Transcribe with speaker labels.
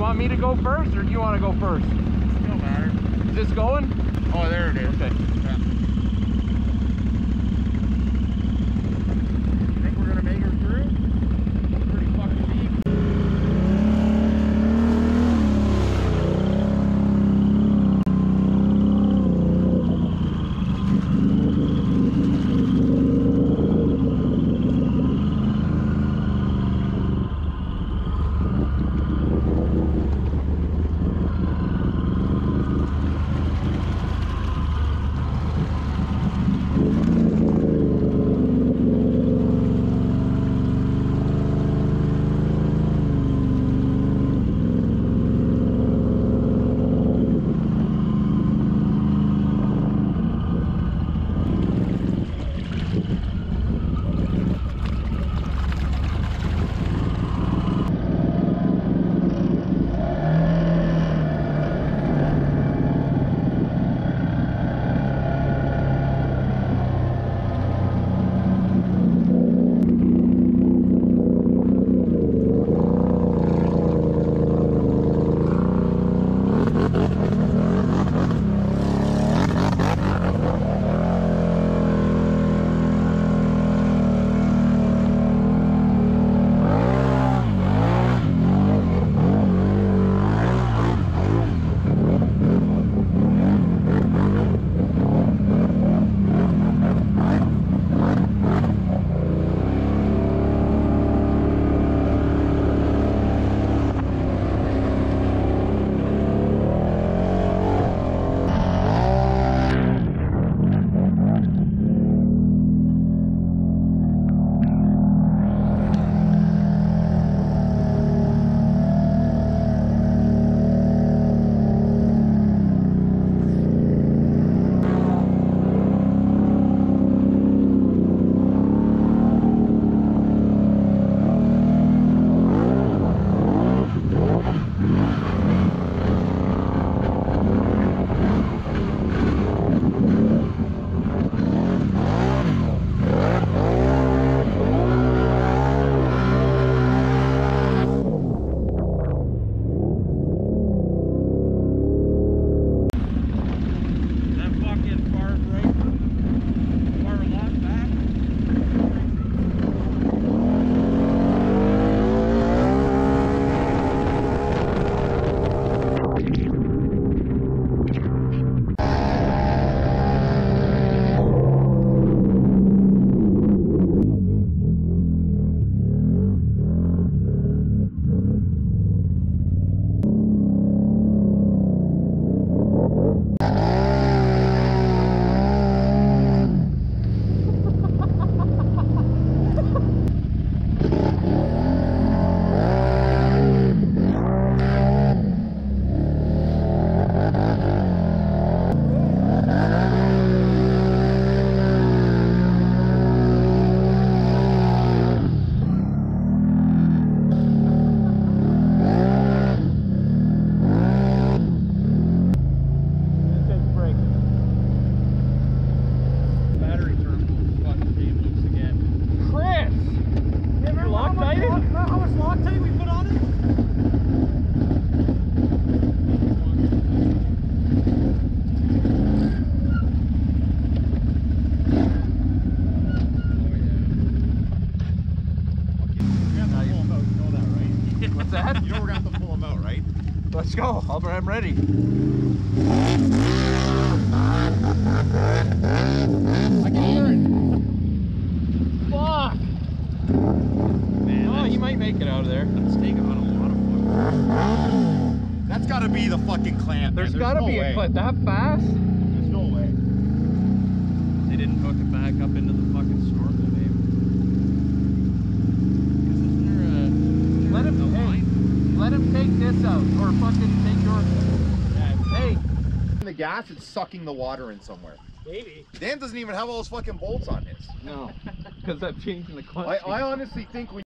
Speaker 1: want me to go first, or do you want to go first?
Speaker 2: It don't matter.
Speaker 1: Is this going?
Speaker 2: Oh, there it is.
Speaker 1: Okay.
Speaker 2: Yeah. Think we're gonna make her through? Pretty fucking deep.
Speaker 1: Let's go. I'm ready. I can hear it. Fuck. Man, oh, he might make it out of there. That's taking on a lot of fucking.
Speaker 2: That's got to be the fucking clamp.
Speaker 1: There's got to be a clamp that fast.
Speaker 2: There's no way.
Speaker 1: They didn't hook it back up into the fucking snorkel, babe. Let him take this out, or fucking take your. Hey.
Speaker 2: The gas, it's sucking the water in somewhere.
Speaker 1: Maybe.
Speaker 2: Dan doesn't even have all those fucking bolts on his.
Speaker 1: No, because I'm changing the clutch.
Speaker 2: I honestly think when